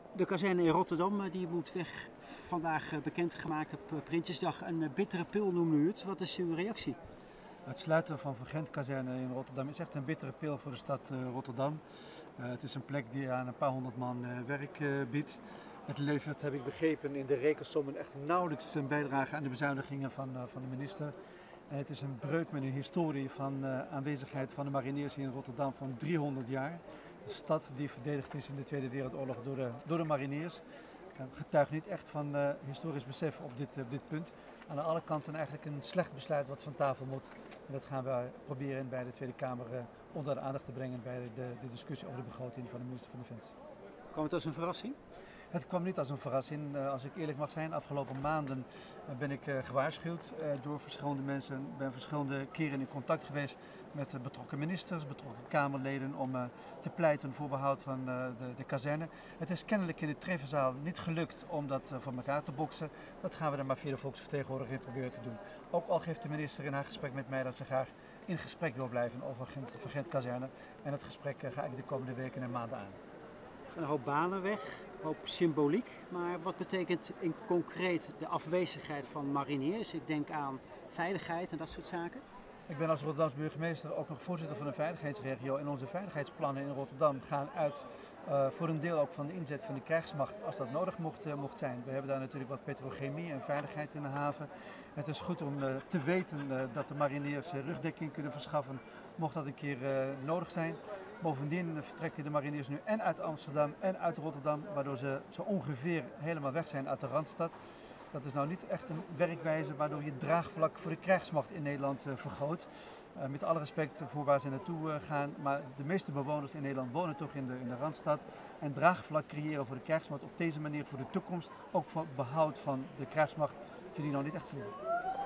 De kazerne in Rotterdam die moet weg. Vandaag bekendgemaakt op Prinsjesdag. Een bittere pil noemt u het. Wat is uw reactie? Het sluiten van Gent-kazerne in Rotterdam is echt een bittere pil voor de stad Rotterdam. Het is een plek die aan een paar honderd man werk biedt. Het levert, heb ik begrepen, in de rekensommen echt nauwelijks een bijdrage aan de bezuinigingen van de minister. En het is een breuk met een historie van aanwezigheid van de mariniers hier in Rotterdam van 300 jaar. De stad die verdedigd is in de Tweede Wereldoorlog door de mariniers. Getuigt niet echt van historisch besef op dit punt. Aan alle kanten eigenlijk een slecht besluit wat van tafel moet. En dat gaan we proberen bij de Tweede Kamer onder de aandacht te brengen bij de discussie over de begroting van de minister van Defensie. Kwam het als een verrassing? Het kwam niet als een verrassing. Als ik eerlijk mag zijn, afgelopen maanden ben ik gewaarschuwd door verschillende mensen. Ik ben verschillende keren in contact geweest met betrokken ministers, betrokken Kamerleden om te pleiten voor behoud van de kazerne. Het is kennelijk in de Trevenzaal niet gelukt om dat voor elkaar te boksen. Dat gaan we dan maar via de volksvertegenwoordiger proberen te doen. Ook al geeft de minister in haar gesprek met mij dat ze graag in gesprek wil blijven over Gent-kazerne. En dat gesprek ga ik de komende weken en maanden aan. Een hoop banen weg, een hoop symboliek. Maar wat betekent in concreet de afwezigheid van mariniers? Ik denk aan veiligheid en dat soort zaken. Ik ben als Rotterdamse burgemeester ook nog voorzitter van de veiligheidsregio. En onze veiligheidsplannen in Rotterdam gaan uit voor een deel ook van de inzet van de krijgsmacht als dat nodig mocht zijn. We hebben daar natuurlijk wat petrochemie en veiligheid in de haven. Het is goed om te weten dat de mariniers rugdekking kunnen verschaffen mocht dat een keer nodig zijn. Bovendien vertrekken de mariniers nu en uit Amsterdam en uit Rotterdam, waardoor ze zo ongeveer helemaal weg zijn uit de Randstad. Dat is nou niet echt een werkwijze waardoor je draagvlak voor de krijgsmacht in Nederland vergroot. Met alle respect voor waar ze naartoe gaan, maar de meeste bewoners in Nederland wonen toch in de Randstad. En draagvlak creëren voor de krijgsmacht op deze manier voor de toekomst, ook voor behoud van de krijgsmacht, vind ik nou niet echt slim.